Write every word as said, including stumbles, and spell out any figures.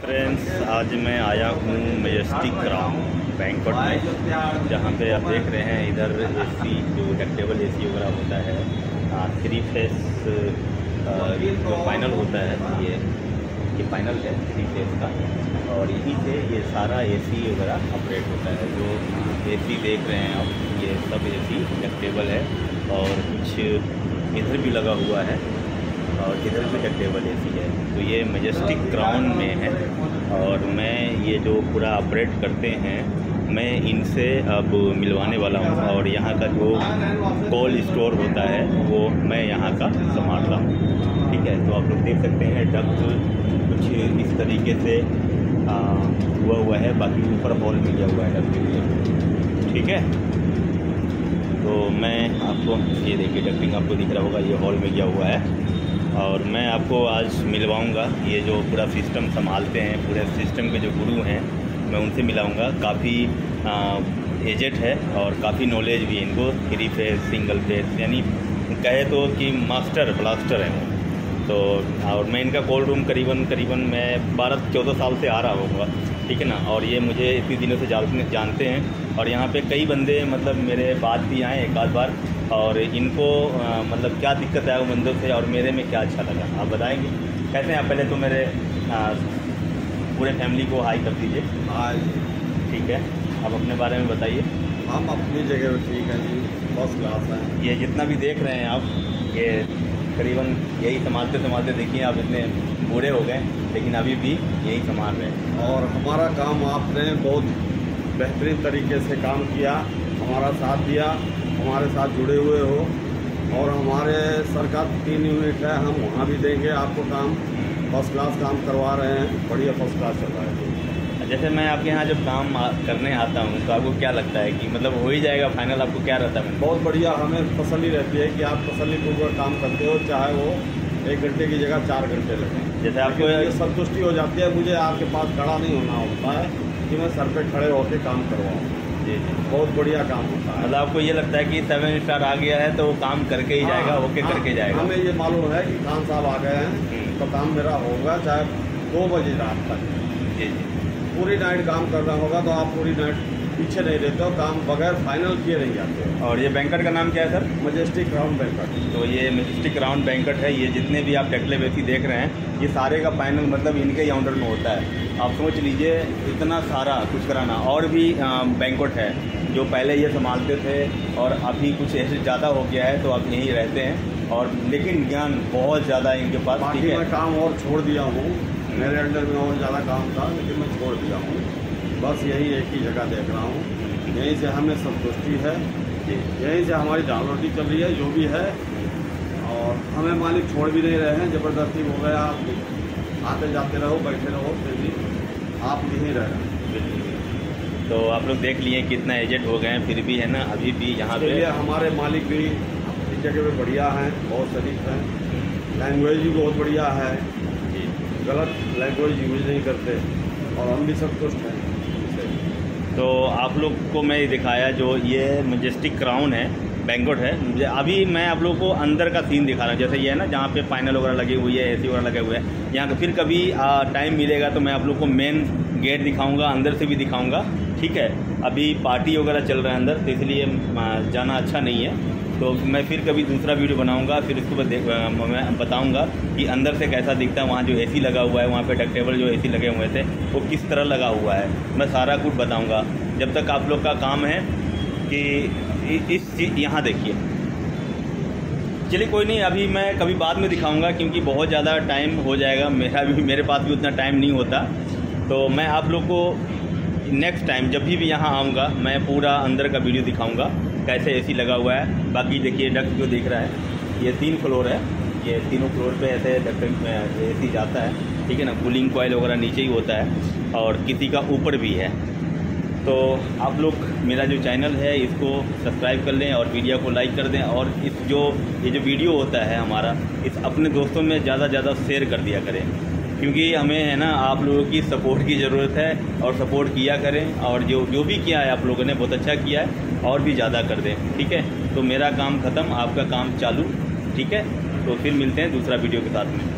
Friends, आज मैं आया हूँ मैजेस्टिक क्राउन बैंक्वेट में, जहाँ पे आप देख रहे हैं इधर एसी जो डक्टेबल एसी वगैरह होता है, थ्री फेस जो फाइनल होता है, ये ये फाइनल है थ्री फेस का, और यहीं से ये सारा एसी वगैरह ऑपरेट होता है। जो एसी देख रहे हैं आप, ये सब एसी डक्टेबल है, और कुछ इधर भी लगा हुआ है और इधर भी डक्टेबल एसी है। तो ये मैजेस्टिक क्राउन में है, और मैं ये जो पूरा ऑपरेट करते हैं मैं इनसे अब मिलवाने वाला हूँ, और यहाँ का जो कोल्ड स्टोर होता है वो मैं यहाँ का संभाल रहा हूँ। ठीक है, तो आप लोग देख सकते हैं डक्ट कुछ इस तरीके से आ, हुआ हुआ है, बाकी ऊपर हॉल में गया हुआ है डक्ट के लिए। ठीक है, तो मैं आपको ये देखिए डक्टिंग आपको दिख रहा होगा, ये हॉल में गया हुआ है, और मैं आपको आज मिलवाऊंगा। ये जो पूरा सिस्टम संभालते हैं, पूरे सिस्टम के जो गुरु हैं, मैं उनसे मिलाऊंगा। काफ़ी एजेड है और काफ़ी नॉलेज भी है इनको, थ्री फेस सिंगल फेस, यानी कहे तो कि मास्टर ब्लास्टर है वो। तो और मैं इनका कोल्ड रूम करीबन करीबन मैं बारह चौदह साल से आ रहा होगा, ठीक है ना। और ये मुझे इतने दिनों से जानते हैं, और यहाँ पे कई बंदे मतलब मेरे बात भी आए एक आध बार, और इनको आ, मतलब क्या दिक्कत है वो बंदों से, और मेरे में क्या अच्छा लगा आप बताएंगे। कैसे हैं आप? पहले तो मेरे आ, पूरे फैमिली को हाई कर दीजिए। हाय। ठीक है, आप अपने बारे में बताइए। हम अपनी जगह पर ठीक है जी, फर्स्ट क्लास है। ये जितना भी देख रहे हैं आप, ये करीबन यही संभालते संभालते देखिए आप इतने बूढ़े हो गए, लेकिन अभी भी यही संभाल रहे हैं। और हमारा काम आपने बहुत बेहतरीन तरीके से काम किया, हमारा साथ दिया, हमारे साथ जुड़े हुए हो, और हमारे सरकार तीन यूनिट है, हम वहाँ भी देंगे आपको काम। फर्स्ट क्लास काम करवा रहे हैं, बढ़िया फर्स्ट क्लास चल रहा है। जैसे मैं आपके यहाँ जब काम करने आता हूँ तो आपको क्या लगता है कि मतलब हो ही जाएगा फाइनल? आपको क्या रहता है? बहुत बढ़िया, हमें तसल्ली रहती है कि आप तसल्लीपूर्वक काम करते हो, चाहे वो एक घंटे की जगह चार घंटे लगे। जैसे आपको ये संतुष्टि हो जाती है, मुझे आपके पास खड़ा नहीं होना होता है कि मैं सर पे खड़े होकर काम करवाऊँ। जी जी, बहुत बढ़िया काम होता है। मतलब आपको ये लगता है कि सेवन स्टार आ गया है तो वो काम करके ही जाएगा, हाँ, ओके हाँ, करके जाएगा। हमें ये मालूम है कि खान साहब आ गए हैं तो काम मेरा होगा, चाहे दो बजे रात तक। जी जी, पूरी नाइट काम करना होगा तो आप पूरी नाइट पीछे नहीं रहते हो, काम बगैर फाइनल किए नहीं जाते हो। और ये बैंक्वेट का नाम क्या है सर? Majestic crown banquet. तो ये मैजेस्टिक क्राउन बैंक्वेट है। ये जितने भी आप डक्टेबल एसी देख रहे हैं, ये सारे का फाइनल मतलब इनके ही अंडर में होता है। आप सोच लीजिए इतना सारा कुछ कराना। और भी बैंक्वेट है जो पहले ये संभालते थे, और अभी कुछ ऐसे ज़्यादा हो गया है तो आप यहीं रहते हैं, और लेकिन ज्ञान बहुत ज़्यादा इनके पास। बाकी ठीक है, मैं काम और छोड़ दिया हूँ, मेरे अंडर में और ज़्यादा काम था लेकिन मैं छोड़ दिया हूँ। बस यही एक ही जगह देख रहा हूँ, यहीं से हमें संतुष्टि है, यहीं से हमारी दाल रोटी चल रही है जो भी है, और हमें मालिक छोड़ भी नहीं रहे हैं। ज़बरदस्ती हो गया, आप आते जाते रहो, बैठे रहो, फिर भी आप यहीं रह रहे हैं। तो आप लोग देख लिए कितना एजेड हो गए हैं, फिर भी है ना अभी भी यहाँ पे हमारे मालिक भी इस जगह पे बढ़िया हैं, बहुत शरीफ हैं, लैंग्वेज भी बहुत बढ़िया है, गलत लैंग्वेज यूज नहीं करते, और हम भी संतुष्ट हैं। तो आप लोग को मैं दिखाया जो ये मैजेस्टिक क्राउन है, बैंक्वेट है। अभी मैं आप लोगों को अंदर का सीन दिखा रहा हूँ, जैसे ये है ना जहाँ पे फाइनल वगैरह लगे हुए है, एसी वगैरह लगे हुए हैं। यहाँ का फिर कभी टाइम मिलेगा तो मैं आप लोग को मेन गेट दिखाऊंगा, अंदर से भी दिखाऊंगा। ठीक है, अभी पार्टी वगैरह चल रहा है अंदर, तो इसलिए जाना अच्छा नहीं है। तो मैं फिर कभी दूसरा वीडियो बनाऊंगा, फिर उसके बाद मैं बताऊंगा कि अंदर से कैसा दिखता है। वहाँ जो एसी लगा हुआ है, वहाँ पे डक्टेबल जो एसी लगे हुए थे वो किस तरह लगा हुआ है, मैं सारा कुछ बताऊंगा। जब तक आप लोग का काम है कि इस यहाँ देखिए। चलिए कोई नहीं, अभी मैं कभी बाद में दिखाऊंगा, क्योंकि बहुत ज़्यादा टाइम हो जाएगा, मेरा भी मेरे पास भी उतना टाइम नहीं होता। तो मैं आप लोग को नेक्स्ट टाइम जब भी भी यहाँ आऊँगा मैं पूरा अंदर का वीडियो दिखाऊंगा कैसे एसी लगा हुआ है। बाकी देखिए डक्ट जो दिख रहा है, ये तीन फ्लोर है, ये तीनों फ्लोर पे ऐसे डक्ट में एसी जाता है। ठीक है ना, कूलिंग कॉइल वगैरह नीचे ही होता है, और किसी का ऊपर भी है। तो आप लोग मेरा जो चैनल है इसको सब्सक्राइब कर लें और वीडियो को लाइक कर दें, और इस जो ये जो वीडियो होता है हमारा, इस अपने दोस्तों में ज़्यादा ज़्यादा शेयर कर दिया करें, क्योंकि हमें है ना आप लोगों की सपोर्ट की ज़रूरत है, और सपोर्ट किया करें। और जो जो भी किया है आप लोगों ने बहुत अच्छा किया है, और भी ज़्यादा कर दें। ठीक है, तो मेरा काम ख़त्म, आपका काम चालू। ठीक है, तो फिर मिलते हैं दूसरा वीडियो के साथ में।